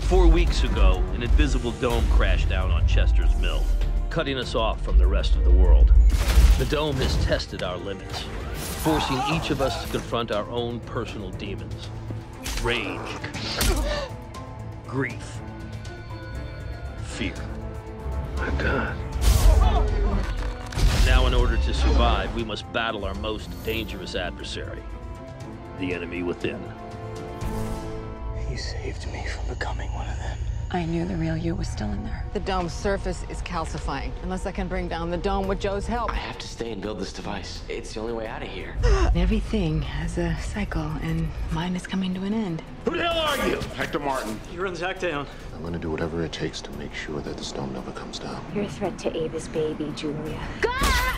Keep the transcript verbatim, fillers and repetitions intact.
Four weeks ago, an invisible dome crashed down on Chester's Mill, cutting us off from the rest of the world. The dome has tested our limits, forcing each of us to confront our own personal demons. Rage, grief, fear. My God. Now, in order to survive, we must battle our most dangerous adversary, the enemy within. You saved me from becoming one of them. I knew the real you was still in there. The dome's surface is calcifying. Unless I can bring down the dome with Joe's help. I have to stay and build this device. It's the only way out of here. Everything has a cycle, and mine is coming to an end. Who the hell are you? Hector Martin. He runs Hacktown. I'm gonna do whatever it takes to make sure that the stone never comes down. You're a threat to Ava's baby, Julia. God!